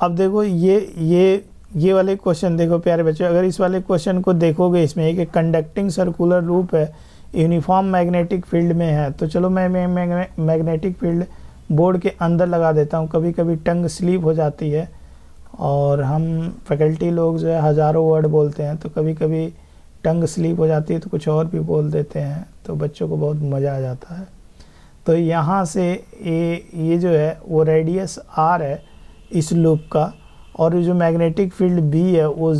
अब देखो ये वाले क्वेश्चन देखो प्यारे बच्चों, अगर इस वाले क्वेश्चन को देखोगे, इसमें एक कंडक्टिंग सर्कुलर लूप है, यूनिफॉर्म मैग्नेटिक फील्ड में है। तो चलो मैं मैग्नेटिक फील्ड बोर्ड के अंदर लगा देता हूँ। कभी कभी टंग स्लिप हो जाती है और हम फैकल्टी लोग जो है हज़ारों वर्ड बोलते हैं, तो कभी कभी टंग स्लिप हो जाती है तो कुछ और भी बोल देते हैं, तो बच्चों को बहुत मज़ा आ जाता है। तो यहाँ से ये जो है वो रेडियस आर है इस लूप का, और जो मैग्नेटिक फील्ड बी है वो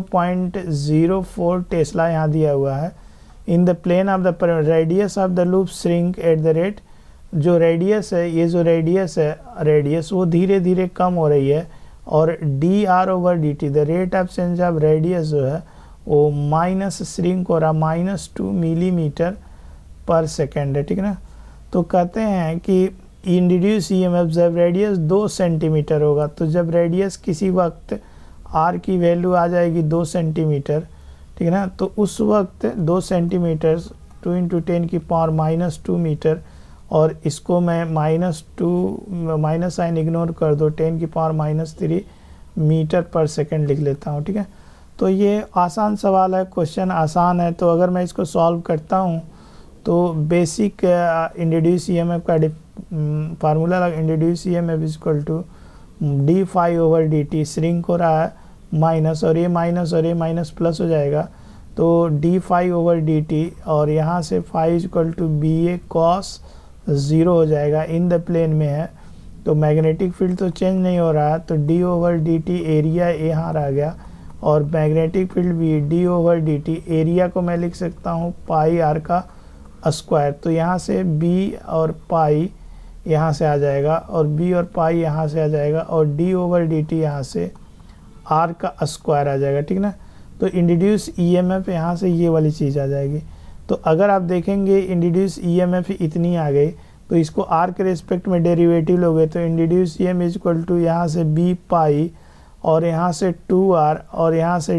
0.04 टेस्ला यहाँ दिया हुआ है। In the plane of the radius of the loop shrink at the rate, जो रेडियस है, ये जो रेडियस वो धीरे धीरे कम हो रही है, और D R over D T, the rate of change of radius जो है वो माइनस श्रिंक हो रहा, -2 मिलीमीटर पर सेकेंड है, ठीक है ना। तो कहते हैं कि इंड्यूस ईएमएफ जब रेडियस 2 सेंटीमीटर होगा, तो जब रेडियस किसी वक्त आर की वैल्यू आ जाएगी 2 सेंटीमीटर, ठीक है ना, तो उस वक्त 2 सेंटीमीटर 2 × 10⁻⁻2 मीटर, और इसको मैं -2 माइनस साइन इग्नोर कर दो, 10⁻³ मीटर पर सेकंड लिख लेता हूँ, ठीक है। तो ये आसान सवाल है, क्वेश्चन आसान है। तो अगर मैं इसको सॉल्व करता हूँ तो बेसिक इंड्यूस ईएमएफ का फार्मूला लगा, induce EMF equal to d∅/dt, shrink हो रहा है माइनस, और ये माइनस प्लस हो जाएगा, तो d∅/dt, और यहाँ से phi = BA cos 0 हो जाएगा, इन द प्लेन में है। तो मैग्नेटिक फील्ड तो चेंज नहीं हो रहा है, तो d/dt एरिया यहाँ आ गया, और मैग्नेटिक फील्ड भी d/dt एरिया को मैं लिख सकता हूँ पाई आर का स्क्वायर। तो यहाँ से b और पाई यहाँ से आ जाएगा, और b और पाई यहाँ से आ जाएगा, और d/dt यहाँ से r का स्क्वायर आ जाएगा, ठीक ना। तो इंड्यूस ईएमएफ यहाँ से ये वाली चीज़ आ जाएगी। तो अगर आप देखेंगे इंड्यूस ईएमएफ इतनी आ गई, तो इसको r के रिस्पेक्ट में डेरिवेटिव लोगे, तो इंड्यूस ईएमएफ इक्वल टू यहाँ से b पाई, और यहाँ से 2r, और यहाँ से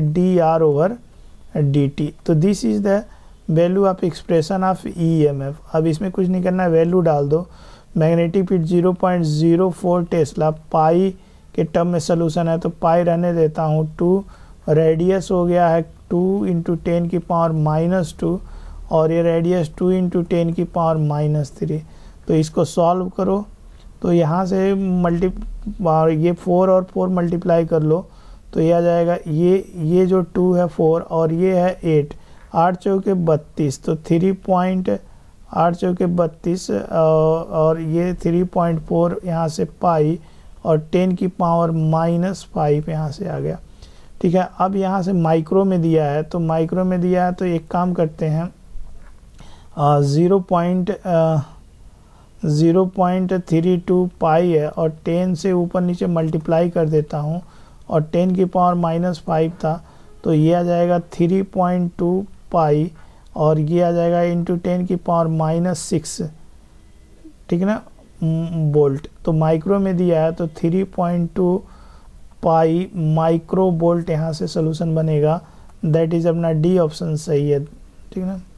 d/dt। तो this is the value of expression of EMF. अब इसमें कुछ नहीं करना, वैल्यू डाल दो। मैग्नेटिक फील्ड 0.04 टेस्ला, पाई के टर्म में सोल्यूशन है, तो पाई रहने देता हूँ, 2 रेडियस हो गया है 2 × 10⁻⁻2, और ये रेडियस 2 × 10⁻⁻3। तो इसको सॉल्व करो, तो यहाँ से ये 4 और 4 मल्टीप्लाई कर लो, तो ये आ जाएगा, ये जो 2 है 4, और ये है 8, 8 चौके 32, तो 3.8 चौके 32, और ये 3.4 यहाँ से पाई, और 10⁻⁻5 यहाँ से आ गया, ठीक है। अब यहाँ से माइक्रो में दिया है, तो माइक्रो में दिया है, तो एक काम करते हैं, 0.32 पाई है, और 10 से ऊपर नीचे मल्टीप्लाई कर देता हूँ, और 10⁻⁻5 था, तो ये आ जाएगा 3.2 पाई, और ये आ जाएगा इंटू 10⁻⁻6, ठीक है ना, बोल्ट। तो माइक्रो में दिया है, तो 3.2 पाई माइक्रो बोल्ट यहाँ से सोल्यूशन बनेगा। दैट इज अपना डी ऑप्शन सही है, ठीक है ना।